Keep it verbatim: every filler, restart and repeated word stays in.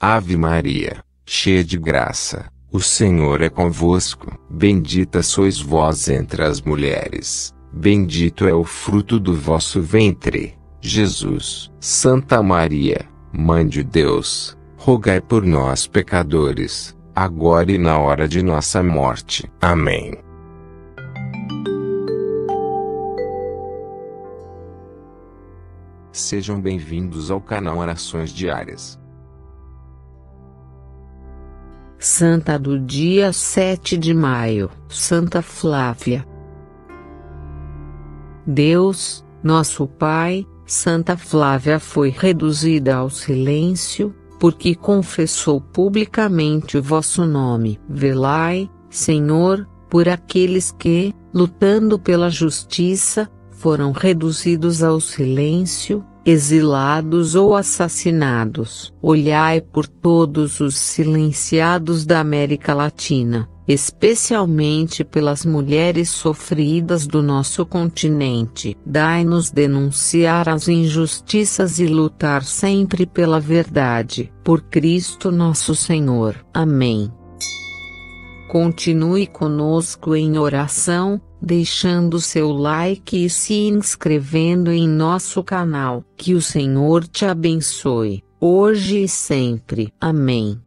Ave Maria, cheia de graça, o Senhor é convosco. Bendita sois vós entre as mulheres, bendito é o fruto do vosso ventre, Jesus. Santa Maria, Mãe de Deus, rogai por nós pecadores, agora e na hora de nossa morte. Amém. Sejam bem-vindos ao canal Orações Diárias. Santa do dia sete de maio, Santa Flávia. Deus, nosso Pai, Santa Flávia foi reduzida ao silêncio, porque confessou publicamente o vosso nome. Velai, Senhor, por aqueles que, lutando pela justiça, foram reduzidos ao silêncio, exilados ou assassinados. Olhai por todos os silenciados da América Latina, especialmente pelas mulheres sofridas do nosso continente. Dai-nos denunciar as injustiças e lutar sempre pela verdade. Por Cristo nosso Senhor. Amém. Continue conosco em oração, deixando seu like e se inscrevendo em nosso canal. Que o Senhor te abençoe, hoje e sempre. Amém.